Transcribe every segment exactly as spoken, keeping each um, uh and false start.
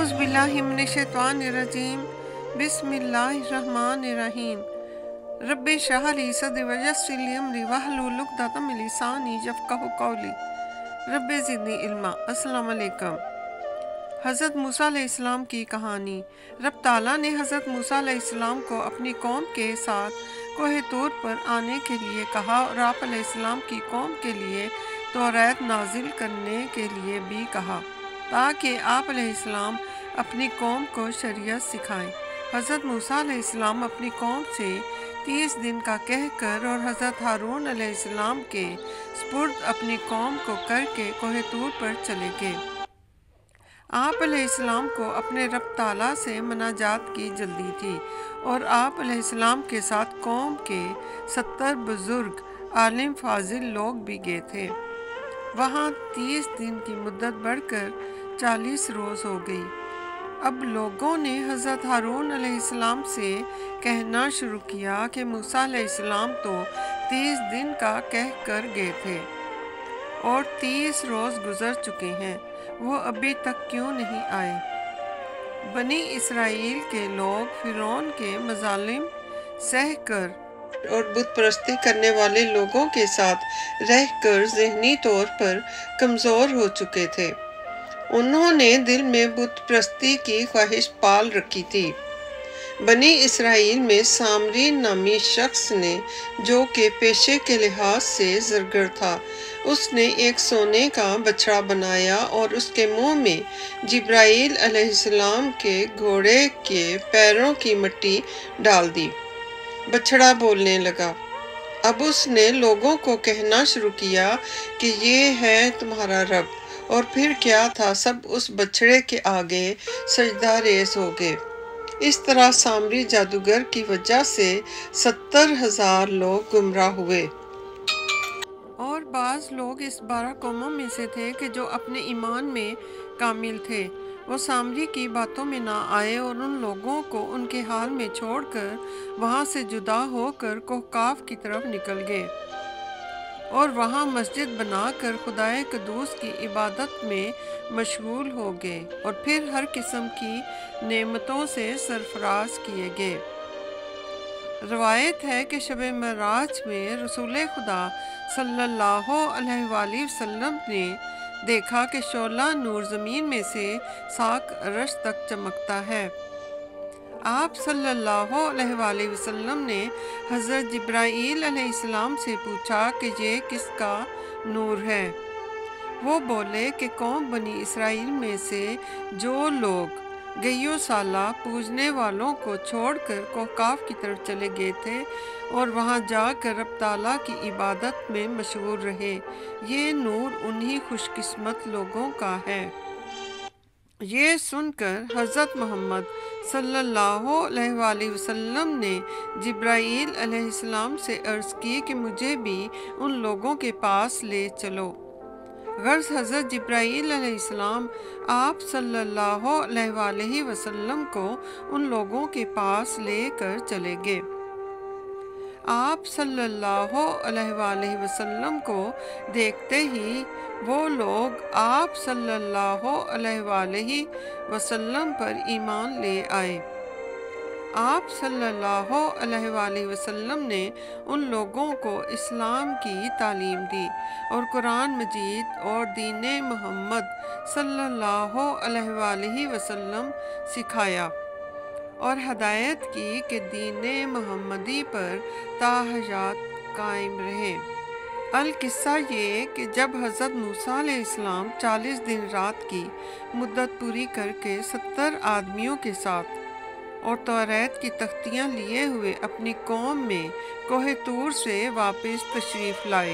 औज़ु बिल्लाहि मिनश्शैतानिर्रजीम बिस्मिल्लाहिर्रहमानिर्रहीम रब्बि इश्रह ली सदरी वयस्सिर ली अमरी वहलुल उक़दतम मिन लिसानी यफ़क़हू क़ौली रब्बि ज़िदनी इल्मा। अस्सलाम वालेकुम। हज़रत मूसा अलैहिस्सलाम की कहानी। रब ताला ने हज़रत मूसा अलैहिस्सलाम को अपनी कौम के साथ कोहे तूर पर आने के लिए कहा और आप अलैहिस्सलाम की कौम के लिए तौरात नाजिल करने के लिए भी कहा ताकि आप अलैहिस्सलाम अपनी कौम को शरीयत सिखाएं। हज़रत मूसा अलैहिस्सलाम अपनी कौम से तीस दिन का कहकर और हज़रत हारून अलैहिस्सलाम के स्पुर्द अपनी कौम को करके कोहे तूर पर चले गए। आप अलैहिस्सलाम को अपने रब ताला से मनाजात की जल्दी थी और आप अलैहिस्सलाम के साथ कौम के सत्तर बुजुर्ग आलिम फाजिल लोग भी गए थे। वहाँ तीस दिन की मुद्दत बढ़कर चालीस रोज़ हो गई। अब लोगों ने हज़रत हारून अलैहिस्सलाम से कहना शुरू किया कि मूसा अलैहिस्सलाम तो तीस दिन का कह कर गए थे और तीस रोज़ गुज़र चुके हैं, वो अभी तक क्यों नहीं आए। बनी इसराइल के लोग फिरौन के मज़ालिम सह कर और बुत परस्ती करने वाले लोगों के साथ रहकर ज़हनी तौर पर कमज़ोर हो चुके थे। उन्होंने दिल में बुत परस्ती की ख्वाहिश पाल रखी थी। बनी इसराइल में सामरी नामी शख्स ने, जो कि पेशे के लिहाज से ज़रगर था, उसने एक सोने का बछड़ा बनाया और उसके मुंह में जिब्राईल अलैहिस्सलाम के घोड़े के पैरों की मिट्टी डाल दी। बछड़ा बोलने लगा। अब उसने लोगों को कहना शुरू किया कि ये है तुम्हारा रब। और फिर क्या था, सब उस बछड़े के आगे सजदा रेज़ हो गए। इस तरह सामरी जादूगर की वजह से सत्तर हजार लोग गुमराह हुए और बाज़ लोग इस बारह कौमों में से थे कि जो अपने ईमान में कामिल थे। वो सामरी की बातों में ना आए और उन लोगों को उनके हाल में छोड़कर वहाँ से जुदा होकर कोहकाफ की तरफ निकल गए और वहाँ मस्जिद बनाकर खुदाए कदूस की इबादत में मशगूल हो गए और फिर हर किस्म की नेमतों से सरफराज किए गए। रवायत है कि शब मराज में रसूल खुदा सल्लल्लाहु अलैहि वसल्लम ने देखा कि शोला नूर ज़मीन में से साक अरश तक चमकता है। आप सल्लल्लाहु अलैहि वसल्लम ने हज़रत जिब्राईल अलैहिस्सलाम से पूछा कि ये किसका नूर है। वो बोले कि कौम बनी इसराइल में से जो लोग गैयो साला पूजने वालों को छोड़कर कोहकाफ की तरफ चले गए थे और वहाँ जाकर रब ताला की इबादत में मशगूल रहे, ये नूर उन्हीं खुशकिस्मत लोगों का है। ये सुनकर हज़रत मोहम्मद सल्लल्लाहु अलैहि वसल्लम ने जिब्राईल अलैहिस्सलाम से अर्ज़ की कि मुझे भी उन लोगों के पास ले चलो। गर्ज़ हज़रत जिब्राईल अलैहिस्सलाम आप सल्लल्लाहु अलैहि वसल्लम को उन लोगों के पास लेकर चले गए। आप सल्लल्लाहु अलैहि वसल्लम को देखते ही वो लोग आप सल्लल्लाहु अलैहि वसल्लम पर ईमान ले आए। आप सल्लल्लाहु अलैहि वसल्लम ने उन लोगों को इस्लाम की तालीम दी और कुरान मजीद और दीन मोहम्मद सल्लल्लाहु अलैहि वसल्लम सिखाया और हदायत की कि दीन मोहम्मदी पर ताहयात कायम रहे। अल किस्सा ये कि जब हज़रत मूसा अलैहिस्सलाम चालीस दिन रात की मुद्दत पूरी करके सत्तर आदमियों के साथ और तौरात की तख्तियाँ लिए हुए अपनी कौम में कोहे तूर से वापस तशरीफ़ लाए,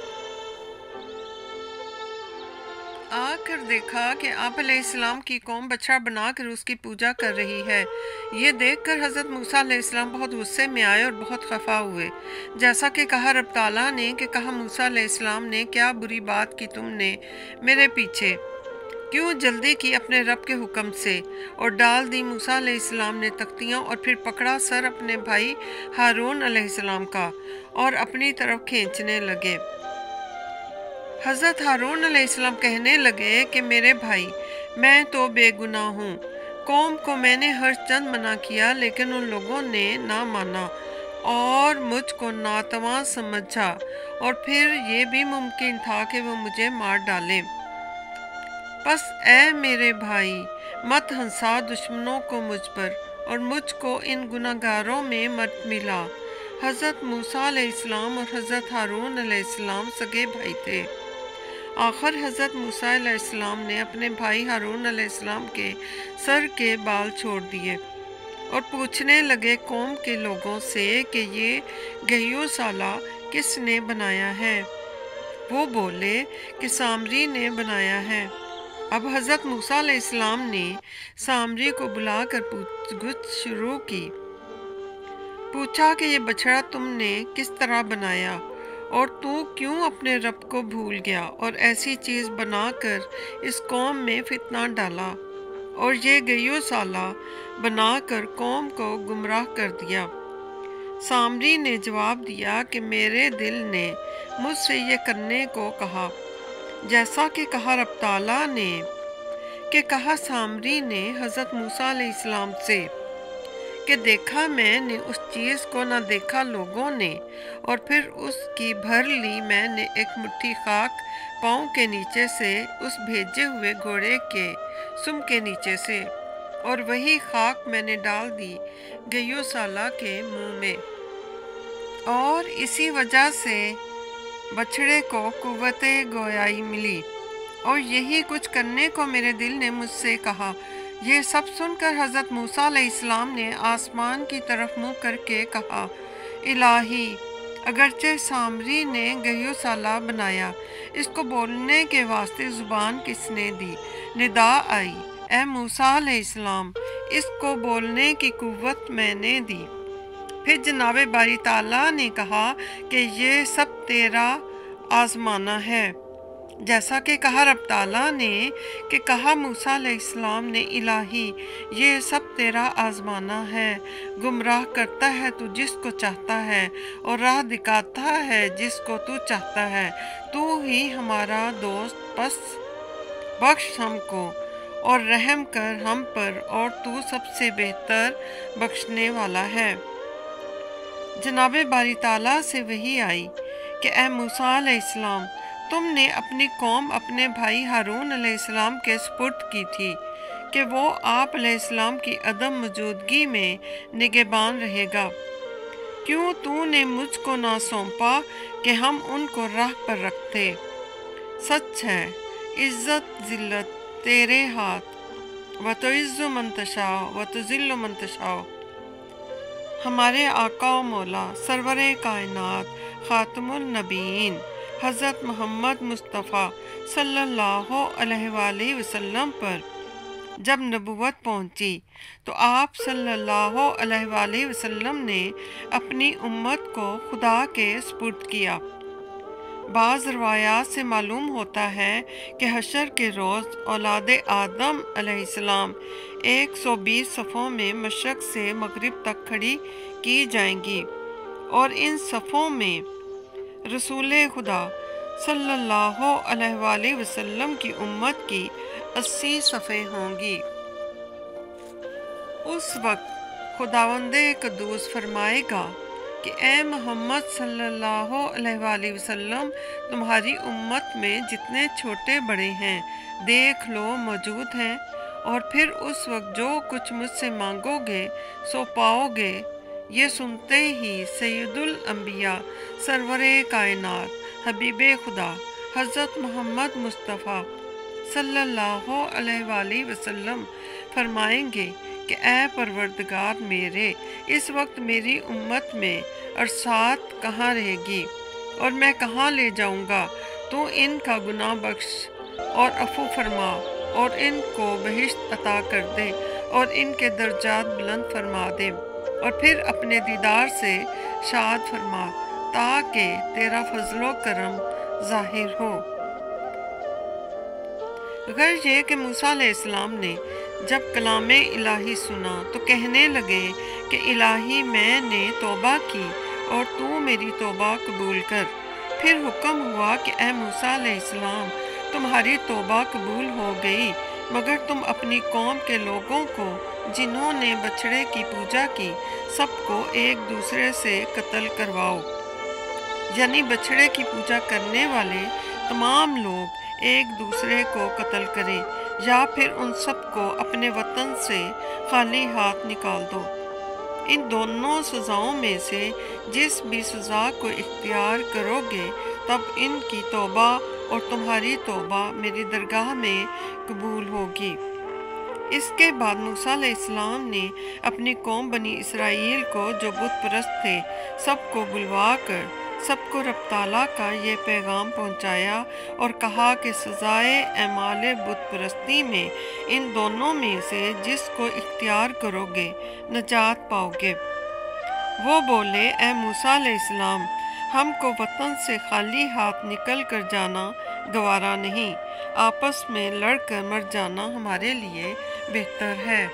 आकर देखा कि आप अलैहिस्सलाम की कौम बछड़ा बनाकर उसकी पूजा कर रही है। ये देखकर हज़रत मूसा अलैहिस्सलाम बहुत गुस्से में आए और बहुत खफा हुए। जैसा कि कहा रब ताला ने कि कहा मूसा अलैहिस्सलाम ने, क्या बुरी बात की तुमने मेरे पीछे, क्यों जल्दी की अपने रब के हुक्म से। और डाल दी मूसा अलैहिस्सलाम ने तख्तियाँ और फिर पकड़ा सर अपने भाई हारून अलैहिस्सलाम का और अपनी तरफ खींचने लगे। हज़रत हारून अलैहिस्सलाम कहने लगे कि मेरे भाई, मैं तो बेगुनाह हूँ, कौम को मैंने हर चंद मना किया, लेकिन उन लोगों ने ना माना और मुझको नातवां समझा, और फिर ये भी मुमकिन था कि वो मुझे मार डालें। बस ऐ मेरे भाई, मत हंसा दुश्मनों को मुझ पर, और मुझको इन गुनाहगारों में मत मिला। हज़रत मूसा अलैहिस्सलाम और हज़रत हारून अलैहिस्सलाम सगे भाई थे। आखिर हज़रत मूसा अलैहिस्सलाम ने अपने भाई हारून अलैहिस्सलाम के सर के बाल छोड़ दिए और पूछने लगे कौम के लोगों से कि ये गयोसाला किसने बनाया है। वो बोले कि सामरी ने बनाया है। अब हज़रत मूसा अलैहिस्सलाम ने सामरी को बुलाकर पूछगछ शुरू की। पूछा कि ये बछड़ा तुमने किस तरह बनाया और तू क्यों अपने रब को भूल गया और ऐसी चीज़ बनाकर इस कौम में फितना डाला और ये गयोसाला बनाकर कौम को गुमराह कर दिया। सामरी ने जवाब दिया कि मेरे दिल ने मुझसे ये करने को कहा, जैसा कि कहा रब ताला ने। कि कहा सामरी ने हज़रत मूसा अलैहिस्सलाम से कि देखा मैंने उस चीज़ को, ना देखा लोगों ने, और फिर उसकी भर ली मैंने एक मुट्ठी खाक पाँव के नीचे से, उस भेजे हुए घोड़े के सुम के नीचे से, और वही खाक मैंने डाल दी गयोसाला के मुंह में, और इसी वजह से बछड़े को कुव्वते गोयाई मिली, और यही कुछ करने को मेरे दिल ने मुझसे कहा। ये सब सुनकर हज़रत मूसा अलैहिस्सलाम ने आसमान की तरफ मुँह करके कहा, इलाही, अगरचे सामरी ने गयोसाला बनाया, इसको बोलने के वास्ते ज़ुबान किसने दी? निदा आई, ए मूसा अलैहिस्सलाम, इसको बोलने की कुव्वत मैंने दी। फिर जनाब बारी ताला ने कहा कि ये सब तेरा आजमाना है, जैसा कि कहा रब ताला ने। कि कहा मूसा अलैहिस्सलाम ने, इलाही, ये सब तेरा आजमाना है, गुमराह करता है तू जिसको चाहता है और राह दिखाता है जिसको तू चाहता है। तू ही हमारा दोस्त, बस बख्श हमको और रहम कर हम पर, और तू सबसे बेहतर बख्शने वाला है। जनाब बारी ताला से वही आई कि ए मूसा अलैहिस्सलाम, तुमने अपनी कौम अपने भाई हारून अलैहिस्सलाम के सुपुर्द की थी कि वो आप अलैहिस्सलाम की अदम मौजूदगी में निगहबान रहेगा। क्यों तूने मुझको ना सौंपा कि हम उनको राह पर रखते? सच है, इज़्ज़त ज़िल्लत तेरे हाथ, व तो इज़्ज़ु मन तशाओ व तो ज़िल्लु मन तशाओ। हमारे आका व मौला सरवरे कायनात खातमुल नबीन हज़रत मोहम्मद मुस्तफ़ा सल्लल्लाहु अलैहि वसल्लम पर जब नबुवत पहुंची तो आप सल्लल्लाहु अलैहि वसल्लम ने अपनी उम्मत को खुदा के सुपुर्द किया। बाज़ रवायात से मालूम होता है कि हशर के रोज़ औलादे आदम अलैहिस्सलाम एक सौ बीस सफ़ों में मशरक़ से मगरिब तक खड़ी की जाएंगी, और इन सफ़ों में रसूल खुदा सल्लल्लाहु अलैहि वसल्लम की उम्मत की अस्सी सफ़े होंगी। उस वक्त खुदावंदे कद्दूस फरमाएगा कि ए मोहम्मद सल्लल्लाहु अलैहि वसल्लम, तुम्हारी उम्मत में जितने छोटे बड़े हैं देख लो मौजूद हैं, और फिर उस वक्त जो कुछ मुझसे मांगोगे सो पाओगे। ये सुनते ही सैयदुल अंबिया सरवरे कायनात हबीबे खुदा हज़रत मोहम्मद मुस्तफ़ा सल्लल्लाहु अलैहि वसल्लम फरमाएंगे कि ए परवरदिगार मेरे, इस वक्त मेरी उम्मत में अरसात कहाँ रहेगी और मैं कहाँ ले जाऊँगा? तो इनका गुनाह बख्श और अफू फरमा और इनको बहिश्त अता कर दे और इनके दर्जात बुलंद फरमा दे, और फिर अपने दीदार से शाद फरमा ताकि तेरा फजलो करम ज़ाहिर हो। गर्ज ये कि मूसा अलैहिस्सलाम ने जब कलामे इलाही सुना तो कहने लगे कि इलाही, मैंने तौबा की और तू मेरी तौबा कबूल कर। फिर हुक्म हुआ कि ए मूसा अलैहिस्सलाम, तुम्हारी तौबा कबूल हो गई, मगर तुम अपनी कौम के लोगों को जिन्होंने बछड़े की पूजा की सबको एक दूसरे से कत्ल करवाओ, यानी बछड़े की पूजा करने वाले तमाम लोग एक दूसरे को कत्ल करें या फिर उन सबको अपने वतन से खाली हाथ निकाल दो। इन दोनों सज़ाओं में से जिस भी सज़ा को इख्तियार करोगे तब इनकी तौबा और तुम्हारी तौबा मेरी दरगाह में कबूल होगी। इसके बाद मूसा अलैहिस्सलाम ने अपनी कौम बनी इसराइल को जो बुत परस्त थे सबको बुलवा कर सबको रब ताला का ये पैगाम पहुंचाया और कहा कि सज़ाए एमाले बुत परस्ती में इन दोनों में से जिसको इख्तियार करोगे नजात पाओगे। वो बोले, ए मूसा अलैहिस्सलाम, हमको वतन से खाली हाथ निकल कर जाना गवारा नहीं, आपस में लड़कर मर जाना हमारे लिए बेहतर है।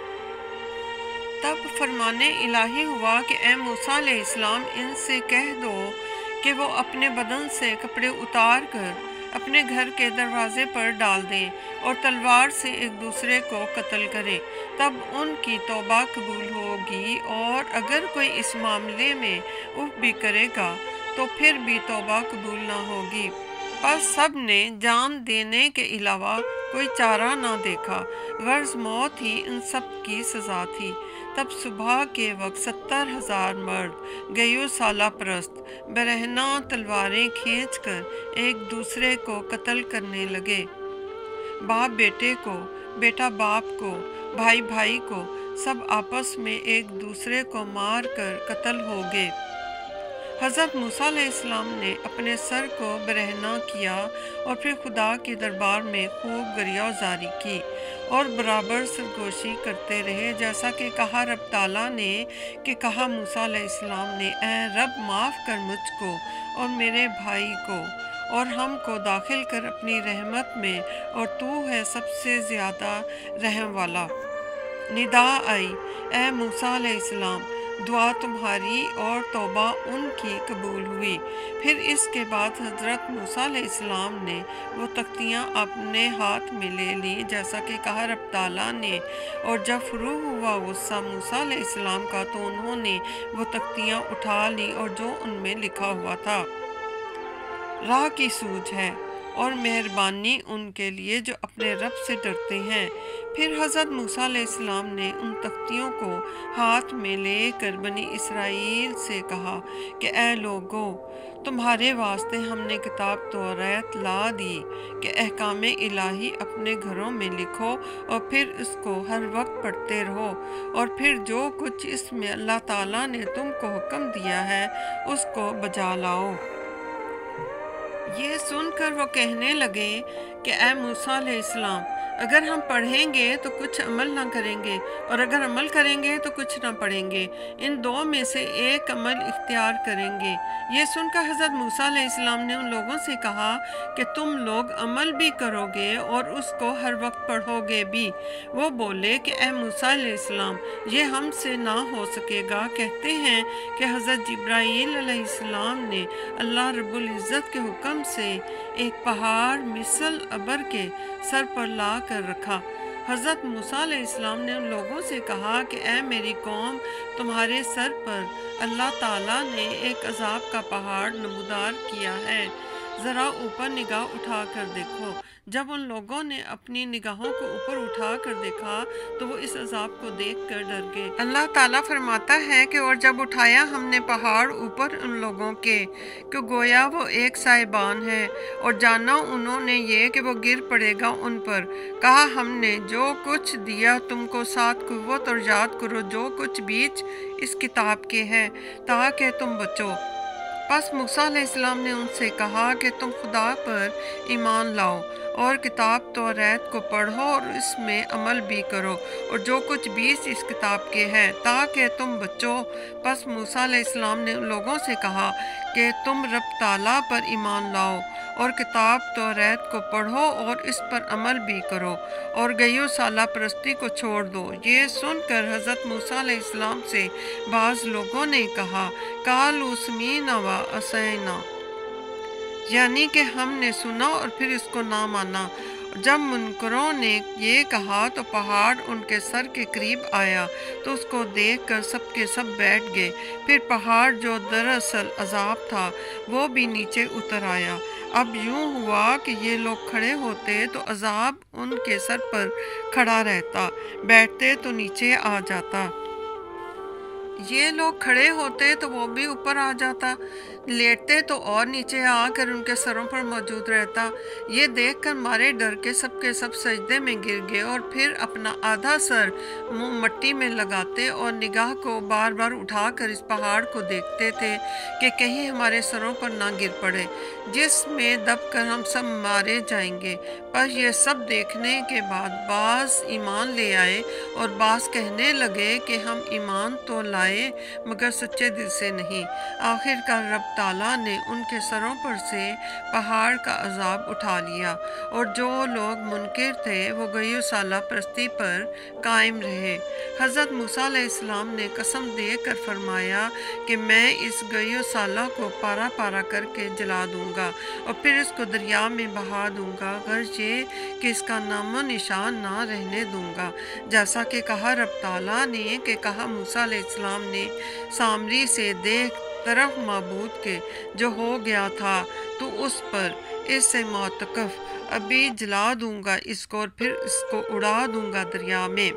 तब फरमाने इलाही हुआ कि ए मूसा अलैहिस्सलाम, इनसे कह दो कि वो अपने बदन से कपड़े उतार कर अपने घर के दरवाजे पर डाल दें और तलवार से एक दूसरे को कत्ल करें, तब उनकी तौबा कबूल होगी। और अगर कोई इस मामले में उफ भी करेगा तो फिर भी तौबा कबूल ना होगी। बस सब ने जान देने के अलावा कोई चारा ना देखा, गर्ज मौत ही इन सब की सज़ा थी। तब सुबह के वक्त सत्तर हजार मर्द गयो साला परस्त बरहना तलवारें खींचकर एक दूसरे को कत्ल करने लगे। बाप बेटे को, बेटा बाप को, भाई भाई को, सब आपस में एक दूसरे को मार कर कत्ल हो गए। हज़रत मूसा अलैहिस्सलाम ने अपने सर को बरहना किया और फिर खुदा के दरबार में खूब गरियाजारी की और बराबर सरगोशी करते रहे, जैसा कि कहा रब ताला ने कि कहा मूसा अलैहिस्सलाम ने, ऐ रब माफ़ कर मुझको और मेरे भाई को और हमको दाखिल कर अपनी रहमत में, और तू है सबसे ज़्यादा रहम वाला। निदा आई, ऐ मूसा अलैहिस्सलाम, दुआ तुम्हारी और तौबा उनकी कबूल हुई। फिर इसके बाद हज़रत मूसा अलैहिस्सलाम ने वो तख्तियाँ अपने हाथ में ले ली, जैसा कि कहा रब ताला ने, और जब फुरू हुआ गुस्सा मूसा अलैहिस्सलाम का तो उन्होंने वो तख्तियाँ उठा ली और जो उनमें लिखा हुआ था, राह की सूझ है और मेहरबानी उनके लिए जो अपने रब से डरते हैं। फिर हज़रत मूसा अलैहिस्सलाम ने उन तख्तियों को हाथ में लेकर बनी इसराइल से कहा कि ए लोगों, तुम्हारे वास्ते हमने किताब तौरात ला दी कि अहकाम इलाही अपने घरों में लिखो और फिर इसको हर वक्त पढ़ते रहो, और फिर जो कुछ इसमें अल्लाह ताला ने तुमको हुक्म दिया है उसको बजा लाओ। ये सुनकर वो कहने लगे कि ए मूसा अलैहिस्सलाम, अगर हम पढ़ेंगे तो कुछ अमल ना करेंगे और अगर अमल करेंगे तो कुछ ना पढ़ेंगे, इन दो में से एक अमल इख्तियार करेंगे। ये सुनकर हज़रत मूसा अलैहिस्सलाम ने उन लोगों से कहा कि तुम लोग अमल भी करोगे और उसको हर वक्त पढ़ोगे भी। वो बोले कि ए मूसा अलैहिस्सलाम, ये हमसे ना हो सकेगा। कहते हैं कि हज़रत जिब्राईल अलैहिस्सलाम ने अल्लाह रब्बुल इज़्ज़त के हुक्म से एक पहाड़ मिसल अबर के सर पर ला कर रखा। हज़रत मूसा अलैहिस्सलाम ने उन लोगों से कहा कि ए मेरी कौम, तुम्हारे सर पर अल्लाह ताला ने एक अजाब का पहाड़ नमूदार किया है, ज़रा ऊपर निगाह उठा कर देखो। जब उन लोगों ने अपनी निगाहों को ऊपर उठा कर देखा तो वो इस अजाब को देख कर डर गए। अल्लाह ताला फरमाता है कि और जब उठाया हमने पहाड़ ऊपर उन लोगों के कि गोया वो एक साहिबान है, और जाना उन्होंने ये कि वो गिर पड़ेगा उन पर। कहा हमने जो कुछ दिया तुमको साथ कुव्वत और याद करो जो कुछ बीच इस किताब के है ताकि तुम बचो। बस मूसा अलैहिस्सलाम ने उनसे कहा कि तुम खुदा पर ईमान लाओ और किताब तौरात को पढ़ो और इसमें अमल भी करो और जो कुछ बीस इस किताब के हैं ताकि तुम बचो। बस मूसा अलैहिस्सलाम ने उन लोगों से कहा कि तुम रब ताला पर ईमान लाओ और किताब तौरात को पढ़ो और इस पर अमल भी करो और गयो साला परस्ती को छोड़ दो। ये सुनकर हज़रत मूसा अलैहिस्सलाम से बाज़ लोगों ने कहा, कालू समीना व असैना, यानी कि हमने सुना और फिर इसको ना माना। جب منکروں نے یہ کہا تو پہاڑ ان کے سر کے قریب آیا تو اس کو دیکھ کر سب کے سب بیٹھ گئے۔ پھر پہاڑ جو دراصل عذاب تھا وہ بھی نیچے اتر آیا۔ اب یوں ہوا کہ یہ لوگ کھڑے ہوتے تو عذاب ان کے سر پر کھڑا رہتا، بیٹھتے تو نیچے آ جاتا۔ یہ لوگ کھڑے ہوتے تو وہ بھی اوپر آ جاتا، لیٹتے تو اور نیچے آ کر ان کے سروں پر موجود رہتا۔ یہ دیکھ کر مارے ڈر کے سب کے سب سجدے میں گر گئے اور پھر اپنا آدھا سر منہ مٹی میں لگاتے اور نگاہ کو بار بار اٹھا کر اس پہاڑ کو دیکھتے تھے کہ کہیں ہمارے سروں پر نہ گر پڑے، جس میں دب کر ہم سب مارے جائیں گے۔ پر یہ سب دیکھنے کے بعد بعض ایمان لے آئے اور بعض کہنے لگے کہ ہم ایمان تو لائے مگر سچے دل سے نہیں۔ آخر کار رب تعالیٰ نے ان کے سروں پر سے پہاڑ کا عذاب اٹھا لیا، اور جو لوگ منکر تھے وہ گئی سالہ پرستی پر قائم رہے۔ حضرت موسیٰ علیہ السلام نے قسم دے کر فرمایا کہ میں اس گئی سالہ کو پارا پارا کر کے جلا دوں گا اور پھر اس کو دریا میں بہا دوں گا، غرض یہ کہ اس کا نام و نشان نہ رہنے دوں گا، جیسا کہ کہا رب تعالیٰ نے کہ کہا موسیٰ علیہ السلام نے سامری سے دیکھ طرف معبود کے جو ہو گیا تھا تو اس پر اس سے معتکف ابھی جلا دوں گا اس کو اور پھر اس کو اڑا دوں گا دریا میں۔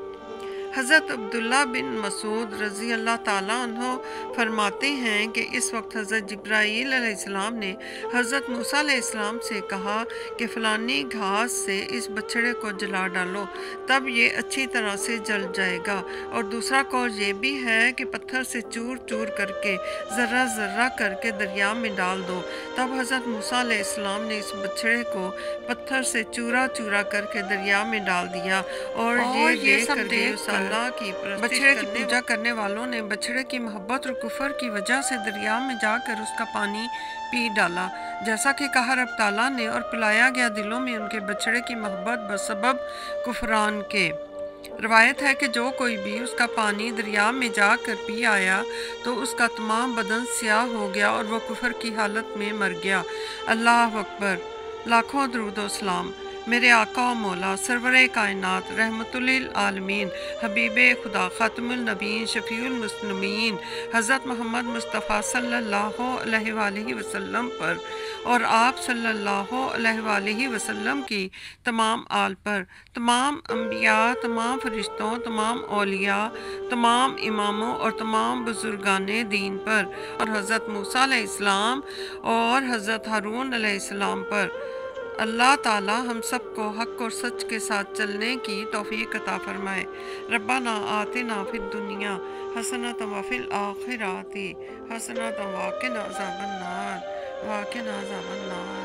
حضرت عبداللہ بن مسعود رضی اللہ تعالیٰ عنہ فرماتے ہیں کہ اس وقت حضرت جبرائیل علیہ السلام نے حضرت موسیٰ علیہ السلام سے کہا کہ فلانی گھاس سے اس بچڑے کو جلا ڈالو، تب یہ اچھی طرح سے جل جائے گا، اور دوسرا قول یہ بھی ہے کہ پتھر سے چور چور کر کے ذرہ ذرہ کر کے دریا میں ڈال دو۔ تب حضرت موسیٰ علیہ السلام نے اس بچڑے کو پتھر سے چورا چورا کر کے دریا میں ڈال دیا، اور یہ دیکھ کر دیکھ اللہ کی بچڑے کی پوجا کرنے والوں نے بچڑے کی محبت اور کفر کی وجہ سے دریا میں جا کر اس کا پانی پی ڈالا، جیسا کہ کہا رب تعالیٰ نے، اور پلایا گیا دلوں میں ان کے بچڑے کی محبت بسبب کفران کے۔ روایت ہے کہ جو کوئی بھی اس کا پانی دریا میں جا کر پی آیا تو اس کا تمام بدن سیاہ ہو گیا اور وہ کفر کی حالت میں مر گیا۔ اللہ اکبر۔ لاکھوں درود و سلام میرے آقا و مولا سرور کائنات رحمت للعالمین حبیب خدا خاتم النبیین شفیع المسلمین حضرت محمد مصطفیٰ صلی اللہ علیہ وآلہ وسلم پر اور آپ صلی اللہ علیہ وآلہ وسلم کی تمام آل پر، تمام انبیاء، تمام فرشتوں، تمام اولیاء، تمام اماموں اور تمام بزرگان دین پر، اور حضرت موسیٰ علیہ السلام اور حضرت ہارون علیہ السلام پر۔ اللہ تعالی ہم سب کو حق اور سچ کے ساتھ چلنے کی توفیق عطا فرمائے۔ ربنا آتنا فی الدنیا حسنۃ وفی الآخرۃ حسنۃ وقنا عذاب النار وقنا عذاب النار۔